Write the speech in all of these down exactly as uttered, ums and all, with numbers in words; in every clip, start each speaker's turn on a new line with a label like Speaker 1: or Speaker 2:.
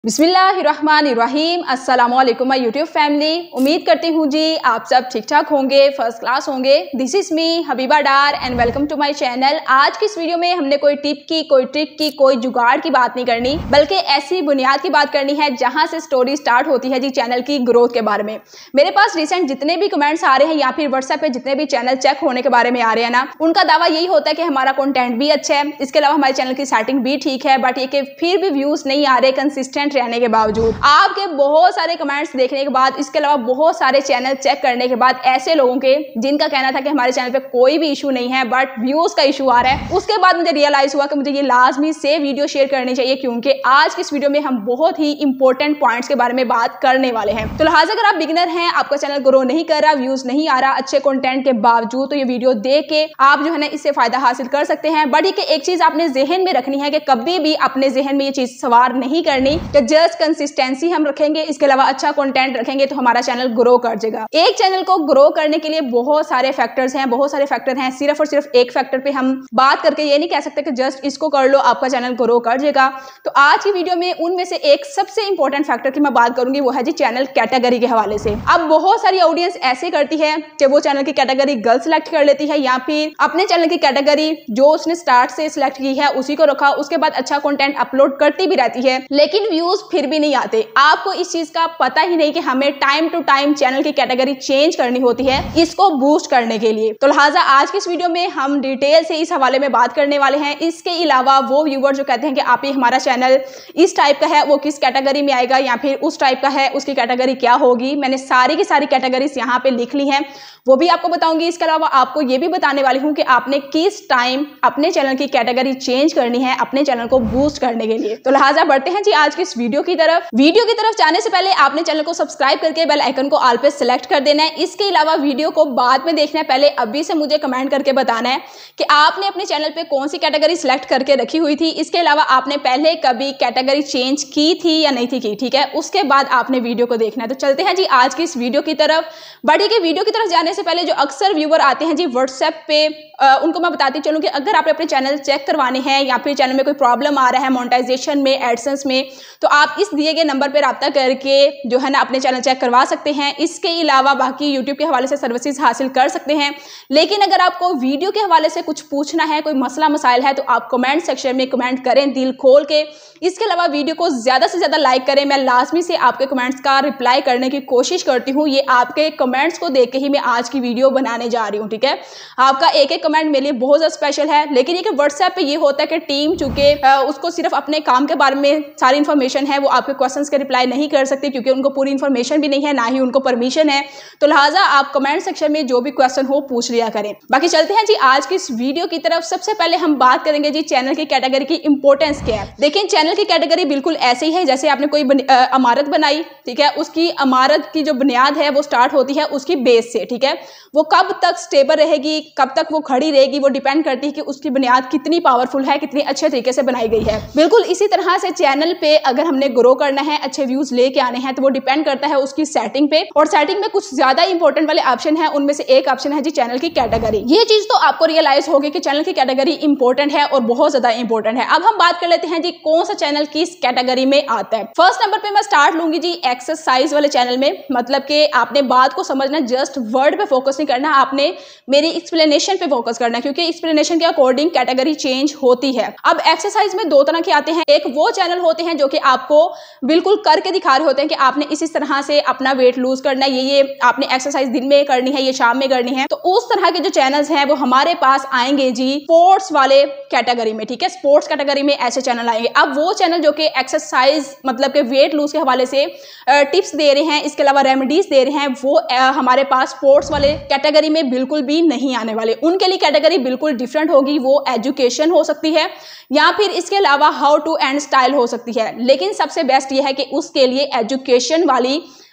Speaker 1: बिस्मिल्लाहिर्रहमानिर्रहीम। अस्सलाम वालेकुम माय यूट्यूब फैमिली। उम्मीद करती हूँ जी आप सब ठीक ठाक होंगे, फर्स्ट क्लास होंगे। This is me Habiba Dar and welcome to my channel. आज की इस वीडियो में हमने कोई टिप की, कोई ट्रिक की, कोई जुगाड़ की बात नहीं करनी, बल्कि ऐसी बुनियाद की बात करनी है जहाँ से स्टोरी स्टार्ट होती है जी चैनल की ग्रोथ के बारे में। मेरे पास रिसेंट जितने भी कमेंट्स आ रहे हैं या फिर व्हाट्सएप पे जितने भी चैनल चेक होने के बारे में आ रहे हैं ना, उनका दावा यही होता है कि हमारा कंटेंट भी अच्छा है, इसके अलावा हमारे चैनल की सेटिंग भी ठीक है, बट ये कि फिर भी व्यूज नहीं आ रहे कंसिस्टेंट रहने के बावजूद। आपके बहुत सारे कमेंट्स देखने के बाद, इसके अलावा बहुत सारे चैनल चेक करने के बाद, ऐसे लोगों के जिनका कहना था कि हमारे चैनल पे कोई भी इशू नहीं है बट व्यूज का इशू आ रहा है, उसके बाद मुझे रियलाइज हुआ कि मुझे ये लाजमी से वीडियो शेयर करनी चाहिए, क्योंकि आज की इस वीडियो में हम बहुत ही इंपॉर्टेंट पॉइंट्स के बारे में बात करने वाले हैं। तो लिहाजा अगर आप बिगिनर हैं, आपका चैनल ग्रो नहीं कर रहा, व्यूज नहीं आ रहा अच्छे कंटेंट के बावजूद, तो ये वीडियो देख के आप जो है ना इससे फायदा हासिल कर सकते हैं। बट ये एक चीज आपने जहन में रखनी है कि कभी भी अपने जहन में ये चीज सवार नहीं करनी कि जस्ट कंसिस्टेंसी हम रखेंगे, इसके अलावा अच्छा कंटेंट रखेंगे तो हमारा चैनल ग्रो कर जाएगा। एक चैनल को ग्रो करने के लिए बहुत सारे फैक्टर्स हैं, बहुत सारे फैक्टर हैं। सिर्फ और सिर्फ एक फैक्टर पे हम बात करके ये नहीं कह सकते कि जस्ट इसको कर लो आपका चैनल ग्रो कर जाएगा। तो आज की वीडियो में उनमें से एक सबसे इंपॉर्टेंट फैक्टर की मैं बात करूंगी, वो है जी चैनल कैटेगरी के हवाले से। अब बहुत सारी ऑडियंस ऐसे करती है कि वो चैनल की कैटेगरी गर्ल सिलेक्ट कर लेती है, या फिर अपने चैनल की कैटेगरी जो उसने स्टार्ट से सिलेक्ट की है उसी को रखा, उसके बाद अच्छा कंटेंट अपलोड करती भी रहती है, लेकिन व्यूज फिर भी नहीं आते। आपको इस चीज का पता ही नहीं कि हमें टाइम टू टाइम चैनल की कैटेगरी चेंज करनी होती है इसको बूस्ट करने के लिए। तो लिहाजा आज की इस वीडियो में हम डिटेल से इस हवाले में बात करने वाले हैं। इसके अलावा वो व्यूअर जो कहते हैं कि आप ही हमारा चैनल इस टाइप का है, वो किस कैटेगरी में आएगा, या फिर उस टाइप का है उसकी कैटेगरी क्या होगी, मैंने सारी की सारी कैटेगरीज यहाँ पे लिख ली हैं, वो भी आपको बताऊंगी। इसके अलावा आपको ये भी बताने वाली हूँ कि आपने किस टाइम अपने चैनल की कैटेगरी चेंज करनी है अपने चैनल को बूस्ट करने के लिए। तो लिहाजा बढ़ते हैं जी आज की इस वीडियो की तरफ। वीडियो की तरफ जाने से पहले आपने चैनल को सब्सक्राइब करके बेल आइकन को ऑल पे सिलेक्ट कर देना है। इसके अलावा वीडियो को बाद में देखना है, पहले अभी से मुझे कमेंट करके बताना है कि आपने अपने चैनल पे कौन सी कैटेगरी सिलेक्ट करके रखी हुई थी। इसके अलावा आपने पहले कभी कैटेगरी चेंज की थी या नहीं थी की, ठीक है, उसके बाद आपने वीडियो को देखना है। तो चलते हैं जी आज की इस वीडियो की तरफ। बढ़िए कि वीडियो की तरफ जाने से पहले जो अक्सर व्यूअर आते हैं जी व्हाट्सएप पे, आ, उनको मैं बताती चलूँ कि अगर आप अपने चैनल चेक करवाने हैं या फिर चैनल में कोई प्रॉब्लम आ रहा है मोनेटाइजेशन में, एडसेंस में, तो आप इस दिए गए नंबर पर रब्ता करके जो है ना अपने चैनल चेक करवा सकते हैं। इसके अलावा बाकी यूट्यूब के हवाले से सर्विसेज हासिल कर सकते हैं। लेकिन अगर आपको वीडियो के हवाले से कुछ पूछना है, कोई मसला मसाइल है, तो आप कमेंट सेक्शन में कमेंट करें दिल खोल के। इसके अलावा वीडियो को ज़्यादा से ज़्यादा लाइक करें। मैं लाजमी से आपके कमेंट्स का रिप्लाई करने की कोशिश करती हूँ। ये आपके कमेंट्स को देख के ही मैं आज की वीडियो बनाने जा रही हूँ, ठीक है। आपका एक एक कमेंट मेरे लिए बहुत ज़्यादा स्पेशल है। लेकिन ये कि व्हाट्सएप पे ये होता है कि टीम चूँकि उसको सिर्फ अपने काम के बारे में सारी इन्फॉर्मेशन है, वो आपके क्वेश्चंस के रिप्लाई नहीं कर सकते क्योंकि उनको पूरी इन्फॉर्मेशन भी नहीं है, ना ही उनको परमिशन है। तो लिहाजा आप कमेंट सेक्शन में जो भी क्वेश्चन हो पूछ लिया करें। बाकी चलते हैं जी आज की इस वीडियो की तरफ। सबसे पहले हम बात करेंगे जी चैनल की कैटेगरी की इंपॉर्टेंस क्या है। देखिए चैनल की कैटेगरी बिल्कुल ऐसे ही है जैसे आपने कोई बन, आ, इमारत बनाई, ठीक है, उसकी इमारत की जो बुनियाद है वो स्टार्ट होती है उसकी बेस से, ठीक है। वो कब तक स्टेबल रहेगी, कब तक वो खड़ी रहेगी, वो डिपेंड करती है कि उसकी बुनियाद कितनी पावरफुल है, कितनी अच्छे तरीके से बनाई गई है। बिल्कुल इसी तरह से चैनल पे अगर हमने ग्रो करना है, अच्छे व्यूज लेके आने हैं, तो वो डिपेंड करता है उसकी सेटिंग पे। और सेटिंग में कुछ ज्यादा इंपॉर्टेंट वाले ऑप्शन है, उनमें से एक ऑप्शन है जी चैनल की कैटेगरी। ये चीज तो आपको रियलाइज होगी कि चैनल की कैटेगरी इंपॉर्टेंट है और बहुत ज्यादा इंपॉर्टेंट है। अब हम बात कर लेते हैं जी कौन सा चैनल किस कैटेगरी में आता है। फर्स्ट नंबर पे मैं स्टार्ट लूंगी जी एक्सरसाइज वाले चैनल में। मतलब कि आपने बात को समझना, जस्ट वर्ड पे फोकस नहीं करना, आपने मेरी एक्सप्लेनेशन पे फोकस करना है, क्योंकि एक्सप्लेनेशन के अकॉर्डिंग कैटेगरी चेंज होती है। अब एक्सरसाइज में दो तरह के आते हैं। एक वो चैनल होते हैं जो कि आपको बिल्कुल करके दिखा रहे होते हैं कि आपने इस इस तरह से अपना वेट लूज करना है, ये ये आपने एक्सरसाइज दिन में करनी है, ये शाम में करनी है। तो उस तरह के जो चैनल्स हैं वो हमारे पास आएंगे जी स्पोर्ट्स वाले कैटेगरी में, ठीक है। स्पोर्ट्स कैटेगरी में ऐसे चैनल आएंगे। अब वो चैनल जो कि एक्सरसाइज मतलब के वेट लूज के हवाले से टिप्स दे रहे हैं, इसके अलावा रेमेडीज दे रहे हैं, वो आ, हमारे पास स्पोर्ट्स वाले कैटेगरी में बिल्कुल भी नहीं आने वाले। उनके लिए कैटेगरी बिल्कुल डिफरेंट होगी। वो एजुकेशन हो सकती है या फिर इसके अलावा हाउ टू एंड स्टाइल हो सकती है। लेकिन सबसे बेस्ट ये है कि उसके लिए एजुकेशन वाली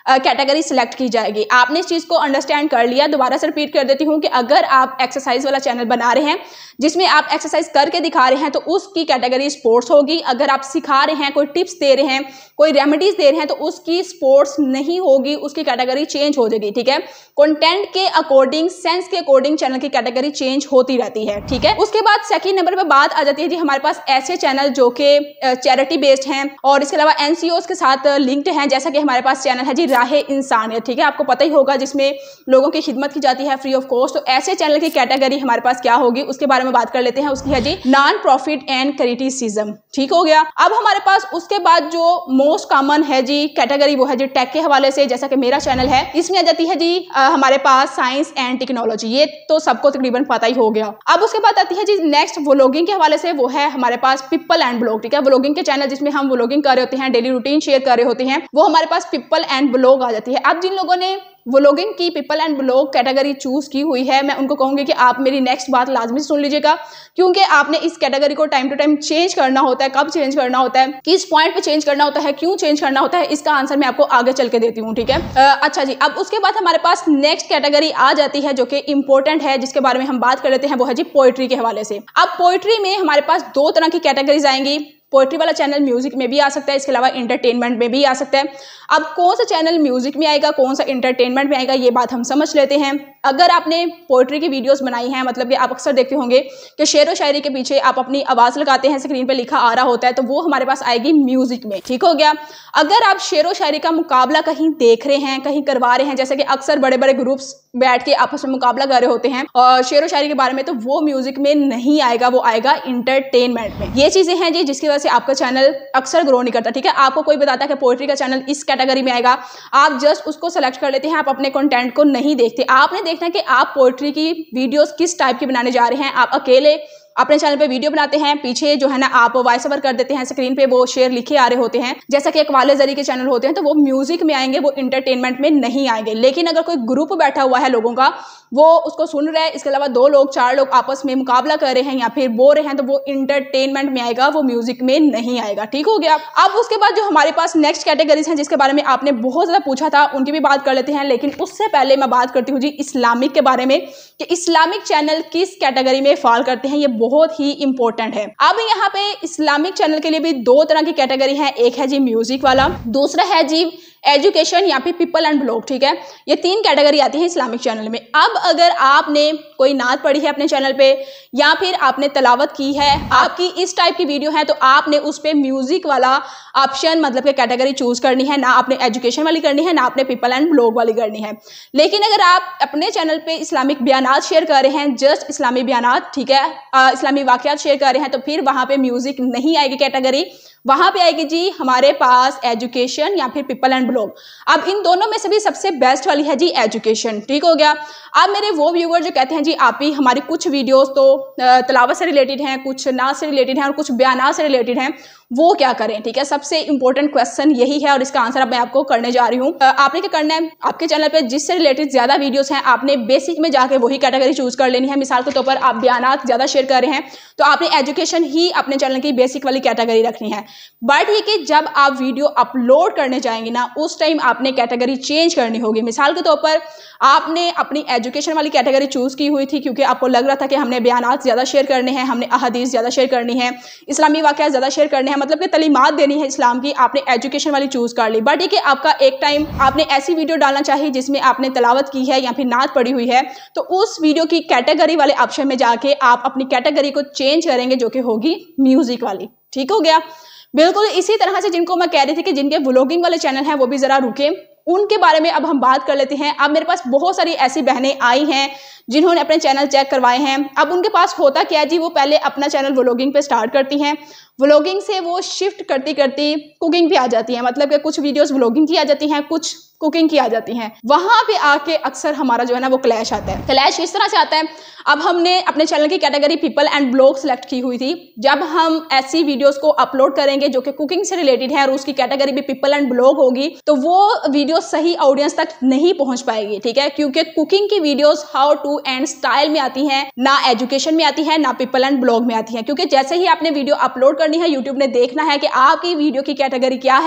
Speaker 1: कैटेगरी सिलेक्ट की जाएगी। आपने इस चीज़ को अंडरस्टैंड कर लिया। दोबारा से रिपीट कर देती हूँ कि अगर आप एक्सरसाइज वाला चैनल बना रहे हैं जिसमें आप एक्सरसाइज करके दिखा रहे हैं तो उसकी कैटेगरी स्पोर्ट्स होगी। अगर आप सिखा रहे हैं, कोई टिप्स दे रहे हैं, कोई रेमेडीज दे रहे हैं तो उसकी स्पोर्ट्स नहीं होगी, उसकी कैटेगरी चेंज हो जाएगी। ठीक है, कंटेंट के अकॉर्डिंग, सेंस के अकॉर्डिंग चैनल की कैटेगरी चेंज होती रहती है। ठीक है, उसके बाद सेकंड नंबर पे बात आ जाती है जी हमारे पास ऐसे चैनल जो कि चैरिटी बेस्ड हैं और इसके अलावा एनसीओ के साथ लिंक्ड हैं, जैसा कि हमारे पास चैनल है जी राहे इंसानियत। ठीक है, आपको पता ही होगा, जिसमें लोगों की खिदमत की जाती है फ्री ऑफ कॉस्ट। तो ऐसे चैनल की कैटेगरी हमारे पास क्या होगी उसके बारे में बात कर लेते हैं। उसकी है जी नॉन प्रॉफिट एंड क्रिटिसिज्म। ठीक हो गया। अब हमारे पास उसके बाद जो मोस्ट कॉमन है जी कैटेगरी वो है जी टेक के हवाले से, जैसा कि मेरा चैनल है। इसमें आ जाती है जी आ, हमारे पास साइंस एंड टेक्नोलॉजी। ये तो सबको तकरीबन पता ही हो गया। अब उसके बाद आती है जी नेक्स्ट व्लॉगिंग के हवाले से, वो है हमारे पास पीपल एंड ब्लॉग। ठीक है, व्लॉगिंग के चैनल जिसमें हम व्लॉगिंग कर रहे होते हैं, डेली रूटीन शेयर कर रहे होते हैं, वो हमारे पास पीपल एंड ब्लॉग आ जाती है। अब जिन लोगों ने व्लॉगिंग की people and blog category choose की हुई है, मैं उनको कहूंगी कि आप मेरी नेक्स्ट बात लाजमी सुन लीजिएगा, क्योंकि आपने इस कैटेगरी को टाइम टू टाइम चेंज करना होता है। कब चेंज करना होता है, किस पॉइंट पे चेंज करना होता है, क्यों चेंज करना होता है, इसका आंसर मैं आपको आगे चल के देती हूँ। ठीक है, आ, अच्छा जी। अब उसके बाद हमारे पास नेक्स्ट कैटेगरी आ जाती है जो कि इंपॉर्टेंट है, जिसके बारे में हम बात कर लेते हैं, वो है जी पोएट्री के हवाले से। अब पोएट्री में हमारे पास दो तरह की कैटेगरीज आएंगी। पोएट्री वाला चैनल म्यूजिक में भी आ सकता है, इसके अलावा इंटरटेनमेंट में भी आ सकता है। अब कौन सा चैनल म्यूजिक में आएगा, कौन सा इंटरटेनमेंट में आएगा, ये बात हम समझ लेते हैं। अगर आपने पोएट्री की वीडियोस बनाई हैं, मतलब कि आप अक्सर देखते होंगे कि शेर व शायरी के पीछे आप अपनी आवाज़ लगाते हैं, स्क्रीन पे लिखा आ रहा होता है, तो वो हमारे पास आएगी म्यूजिक में। ठीक हो गया। अगर आप शेर व शायरी का मुकाबला कहीं देख रहे हैं, कहीं करवा रहे हैं, जैसे कि अक्सर बड़े बड़े ग्रुप्स बैठ के आपस में मुकाबला कर रहे होते हैं और शेर व शायरी के बारे में, तो वो म्यूजिक में नहीं आएगा, वो आएगा इंटरटेनमेंट में। ये चीज़ें हैं जी जिसकी वजह से आपका चैनल अक्सर ग्रो नहीं करता। ठीक है, आपको कोई बताता है कि पोएट्री का चैनल इस कैटेगरी में आएगा, आप जस्ट उसको सेलेक्ट कर लेते हैं, आप अपने कंटेंट को नहीं देखते। आपने देखना है कि आप पोएट्री की वीडियोस किस टाइप की बनाने जा रहे हैं। आप अकेले अपने चैनल पे वीडियो बनाते हैं, पीछे जो है ना आप वॉइस ओवर कर देते हैं, स्क्रीन पे वो शेर लिखे आ रहे होते हैं, जैसा कि एक वाले जरी के चैनल होते हैं, तो वो म्यूजिक में आएंगे, वो इंटरटेनमेंट में नहीं आएंगे। लेकिन अगर कोई ग्रुप बैठा हुआ है लोगों का, वो उसको सुन रहा है, इसके अलावा दो लोग चार लोग आपस में मुकाबला कर रहे हैं या फिर बोल रहे हैं, तो वो इंटरटेनमेंट में आएगा, वो म्यूजिक में नहीं आएगा। ठीक हो गया। अब उसके बाद जो हमारे पास नेक्स्ट कैटेगरीज हैं जिसके बारे में आपने बहुत ज्यादा पूछा था, उनकी भी बात कर लेते हैं। लेकिन उससे पहले मैं बात करती हूँ जी इस्लामिक के बारे में, कि इस्लामिक चैनल किस कैटेगरी में फॉल करते हैं। ये बहुत ही इंपॉर्टेंट है। अब यहाँ पे इस्लामिक चैनल के लिए भी दो तरह की कैटेगरी है, एक है जी म्यूजिक वाला, दूसरा है जी एजुकेशन या फिर पीपल एंड ब्लॉग। ठीक है, ये तीन कैटेगरी आती है इस्लामिक चैनल में। अब अगर आपने कोई नात पढ़ी है अपने चैनल पे या फिर आपने तलावत की है, आपकी इस टाइप की वीडियो है, तो आपने उस पे म्यूजिक वाला ऑप्शन मतलब कि कैटेगरी चूज करनी है, ना आपने एजुकेशन वाली करनी है, ना आपने पीपल एंड ब्लॉग वाली करनी है। लेकिन अगर आप अपने चैनल पे इस्लामिक बयानात शेयर कर रहे हैं, जस्ट इस्लामी बयानात, ठीक है, इस्लामी वाकयात शेयर कर रहे हैं, तो फिर वहां पे म्यूजिक नहीं आएगी कैटेगरी, वहां पे आएगी जी हमारे पास एजुकेशन या फिर पीपल एंड ब्लॉग। अब इन दोनों में से भी सबसे बेस्ट वाली है जी एजुकेशन। ठीक हो गया। अब मेरे वो व्यूअर जो कहते हैं जी आप ही हमारी कुछ वीडियोस तो तलावत से रिलेटेड हैं, कुछ नाज से रिलेटेड हैं और कुछ बयानात से रिलेटेड हैं, वो क्या करें। ठीक है, सबसे इंपॉर्टेंट क्वेश्चन यही है और इसका आंसर अब मैं आपको करने जा रही हूँ। आपने क्या करना है, आपके चैनल पे जिससे रिलेटेड ज्यादा वीडियोस हैं, आपने बेसिक में जाके वही कैटेगरी चूज कर लेनी है। मिसाल के तौर पर आप बयानात ज्यादा शेयर कर रहे हैं, तो आपने एजुकेशन ही अपने चैनल की बेसिक वाली कैटेगरी रखनी है। बट ये कि जब आप वीडियो अपलोड करने जाएंगे ना, उस टाइम आपने कैटेगरी चेंज करनी होगी। मिसाल के तौर पर आपने अपनी एजुकेशन वाली कैटेगरी चूज की हुई थी क्योंकि आपको लग रहा था कि हमने बयानात ज्यादा शेयर करने हैं, हमने अहादीस ज्यादा शेयर करनी है, इस्लामी वाक़यात ज्यादा शेयर करने हैं, मतलब कि तलीमात देनी है इस्लाम की, आपने एजुकेशन वाली चूज कर ली। बट ये कि आपका एक टाइम आपने ऐसी वीडियो डालना चाहिए जिसमें आपने तलावत की है या फिर नात पढ़ी हुई है, तो उस वीडियो की कैटेगरी वाले ऑप्शन में जाके आप अपनी कैटेगरी को चेंज करेंगे जो कि होगी म्यूजिक वाली। ठीक हो गया। बिल्कुल इसी तरह से जिनको मैं कह रही थी कि जिनके व्लॉगिंग वाले चैनल हैं वो भी जरा रुके, उनके बारे में अब हम बात कर लेते हैं। अब मेरे पास बहुत सारी ऐसी बहनें आई हैं जिन्होंने अपने चैनल चेक करवाए हैं। अब उनके पास होता क्या है जी, वो पहले अपना चैनल व्लॉगिंग पे स्टार्ट करती हैं, व्लॉगिंग से वो शिफ्ट करती करती कुकिंग पे आ जाती हैं, मतलब कि कुछ वीडियोस व्लॉगिंग की आ जाती हैं, कुछ कुकिंग की आ जाती हैं। वहां पे आके अक्सर हमारा जो है ना वो क्लैश आता है। क्लैश इस तरह से आता है, अब हमने अपने चैनल की category people and blog select की हुई थी, जब हम ऐसी वीडियोस को अपलोड करेंगे जो कि कुकिंग से रिलेटेड है और उसकी कैटेगरी भी पीपल एंड ब्लॉग होगी, तो वो वीडियो सही ऑडियंस तक नहीं पहुंच पाएगी। ठीक है, क्योंकि कुकिंग की videos how to and style में आती हैं, ना एजुकेशन में आती है, ना पीपल एंड ब्लॉग में आती है। क्योंकि जैसे ही आपने वीडियो अपलोड करनी है, यूट्यूब ने देखना है कि आपकी वीडियो की कैटेगरी क्या है,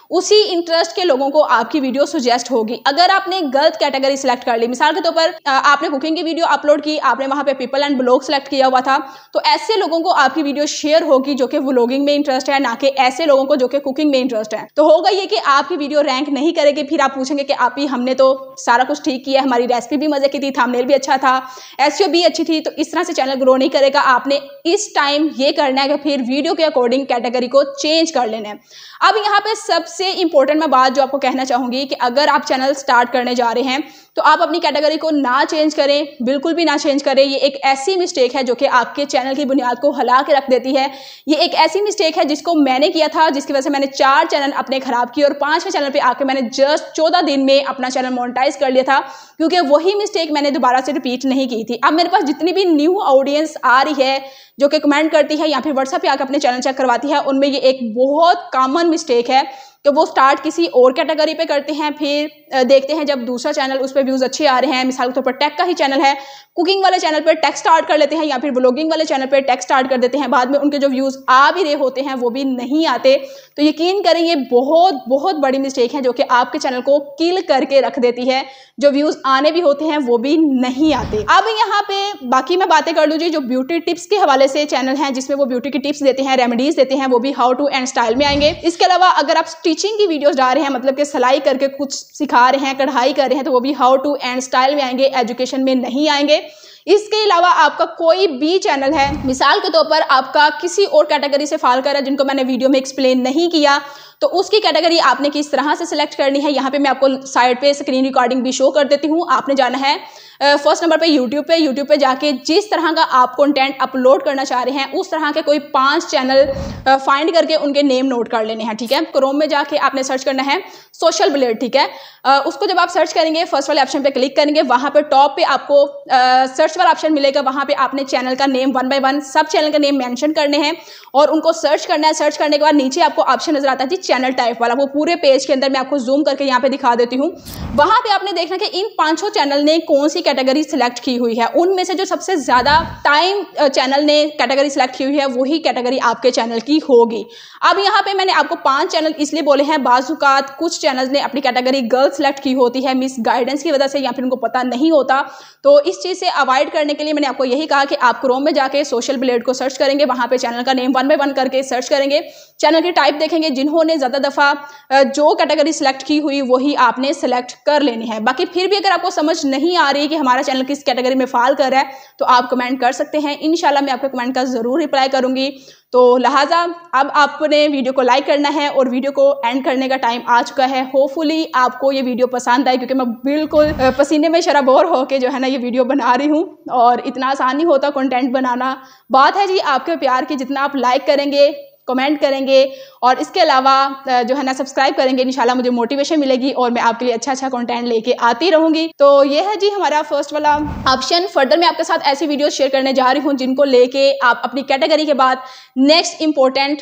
Speaker 1: उसी इंटरेस्ट के लोगों को आपकी वीडियो सजेस्ट होगी। अगर आपने गलत कैटेगरी सिलेक्ट कर ली, मिसाल के तौर पर आपने कुकिंग की वीडियो अपलोड की, आपने वहां पे पीपल एंड ब्लॉग सिलेक्ट किया हुआ था, तो ऐसे लोगों को आपकी वीडियो शेयर होगी जो कि व्लॉगिंग में इंटरेस्ट है, ना कि ऐसे लोगों को जो कि कुकिंग में इंटरेस्ट है। तो होगा ये कि आपकी वीडियो रैंक नहीं करेगी। फिर आप पूछेंगे कि आप ही हमने तो सारा कुछ ठीक किया, हमारी रेसिपी भी मजे की थी, थंबनेल भी अच्छा था, एसईओ भी अच्छी थी। तो इस तरह से चैनल ग्रो नहीं करेगा। आपने इस टाइम ये करना है कि फिर वीडियो के अकॉर्डिंग कैटेगरी को चेंज कर लेना है। अब यहाँ पे सबसे इंपॉर्टेंट मैं बात जो आपको कहना चाहूंगी कि अगर आप चैनल स्टार्ट करने जा रहे हैं तो आप अपनी कैटेगरी को ना चेंज करें, बिल्कुल भी ना चेंज करें। ये एक ऐसी मिस्टेक है जो कि आपके चैनल की बुनियाद को हिला के रख देती है। ये एक ऐसी मिस्टेक है जिसको मैंने किया था, जिसकी वजह से मैंने चार चैनल अपने खराब किए और पांचवें चैनल पे आके मैंने जस्ट चौदह दिन में अपना चैनल मोनेटाइज कर लिया था, क्योंकि वही मिस्टेक मैंने दोबारा से रिपीट नहीं की थी। अब मेरे पास जितनी भी न्यू ऑडियंस आ रही है जो कि कमेंट करती है या फिर व्हाट्सएप पे आकर अपने चैनल चेक करवाती है, उनमें ये एक बहुत कॉमन मिस्टेक है कि वो स्टार्ट किसी और कैटेगरी पे करते हैं, फिर देखते हैं जब दूसरा चैनल उस पर व्यूज अच्छे आ रहे हैं, मिसाल के तौर पर टेक का ही चैनल है, कुकिंग वाले चैनल पर टेक स्टार्ट कर लेते हैं या फिर ब्लॉगिंग वाले चैनल पर टेक स्टार्ट कर देते हैं, बाद में उनके जो व्यूज आ भी रहे होते हैं वो भी नहीं आते। तो यकीन करें ये बहुत बहुत बड़ी मिस्टेक है जो कि आपके चैनल को किल करके रख देती है। जो व्यूज आने भी होते हैं वो भी नहीं आते। अब यहाँ पे बाकी मैं बातें कर लूँ जी, जो ब्यूटी टिप्स के हवाले से चैनल हैं जिसमें वो ब्यूटी की टिप्स देते हैं, रेमेडीज देते हैं, वो भी हाउ टू एंड स्टाइल में आएंगे। इसके अलावा अगर आप स्टिचिंग की वीडियोस डाल रहे हैं, मतलब कि सिलाई करके कुछ सिखा रहे हैं, कढ़ाई कर रहे हैं, तो वो भी हाउ टू एंड स्टाइल में आएंगे, एजुकेशन में नहीं आएंगे। इसके अलावा आपका कोई भी चैनल है, मिसाल के तौर पर आपका किसी और कैटेगरी से फॉल कर रहा है जिनको मैंने वीडियो में एक्सप्लेन नहीं किया, तो उसकी कैटेगरी आपने किस तरह से सिलेक्ट करनी है, यहाँ पे मैं आपको साइड पे स्क्रीन रिकॉर्डिंग भी शो कर देती हूँ। आपने जाना है फर्स्ट नंबर पे यूट्यूब पे यूट्यूब पे जाके जिस तरह का आप कंटेंट अपलोड करना चाह रहे हैं उस तरह के कोई पांच चैनल फाइंड करके उनके नेम नोट कर लेने हैं, ठीक है। क्रोम में जाके आपने सर्च करना है सोशल ब्लेड, ठीक है। आ, उसको जब आप सर्च करेंगे फर्स्ट वाले ऑप्शन पे क्लिक करेंगे, वहां पे टॉप पे आपको आ, सर्च वाला ऑप्शन मिलेगा, वहां पे आपने चैनल का नेम वन बाय वन सब चैनल का नेम मेंशन करने हैं और उनको सर्च करना है। सर्च करने के बाद नीचे आपको ऑप्शन नजर आता है जी चैनल टाइप वाला, वो पूरे पेज के अंदर मैं आपको जूम करके यहाँ पे दिखा देती हूँ। वहां पे आपने देखना कि इन पांचों चैनल ने कौन सी कैटेगरी सिलेक्ट की हुई है, उनमें से जो सबसे ज्यादा टाइम चैनल ने कैटेगरी सिलेक्ट की हुई है वही कैटेगरी आपके चैनल की होगी। अब यहाँ पे मैंने आपको पांच चैनल इसलिए बोले हैं, बाजुकात कुछ चैनल्स ने अपनी कैटेगरी गर्ल सिलेक्ट की होती है मिस गाइडेंस की वजह से या फिर उनको पता नहीं होता, तो इस चीज से अवॉइड करने के लिए मैंने आपको यही कहा कि आप क्रोम में जाके सोशल ब्लेड को सर्च करेंगे, वहां पे चैनल का नेम वन बाय वन करके सर्च करेंगे, चैनल की टाइप देखेंगे, जिन्होंने ज्यादा दफा जो कैटेगरी सिलेक्ट की हुई वही आपने सिलेक्ट कर लेनी है। बाकी फिर भी अगर आपको समझ नहीं आ रही कि हमारा चैनल किस कैटेगरी में फॉल कर रहा है तो आप कमेंट कर सकते हैं, इंशाल्लाह मैं आपके कमेंट का जरूर रिप्लाई करूंगी। तो लिहाजा अब आपने वीडियो को लाइक करना है और वीडियो को एंड करने का टाइम आ चुका है। होपफुली आपको ये वीडियो पसंद आए, क्योंकि मैं बिल्कुल पसीने में शराबोर होके जो है ना ये वीडियो बना रही हूँ और इतना आसान नहीं होता कंटेंट बनाना। बात है जी आपके प्यार की, जितना आप लाइक करेंगे, कमेंट करेंगे और इसके अलावा जो है ना सब्सक्राइब करेंगे, इंशाल्लाह मुझे मोटिवेशन मिलेगी और मैं आपके लिए अच्छा अच्छा कंटेंट लेके आती रहूंगी। तो ये है जी हमारा फर्स्ट वाला ऑप्शन। फर्दर मैं आपके साथ ऐसी वीडियो शेयर करने जा रही हूँ जिनको लेके आप अपनी कैटेगरी के बाद नेक्स्ट इंपॉर्टेंट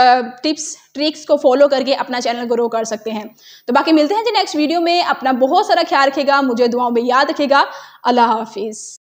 Speaker 1: टिप्स ट्रिक्स को फॉलो करके अपना चैनल ग्रो कर सकते हैं। तो बाकी मिलते हैं जी नेक्स्ट वीडियो में। अपना बहुत सारा ख्याल रखेगा, मुझे दुआओं में याद रखेगा। अल्लाह हाफिज।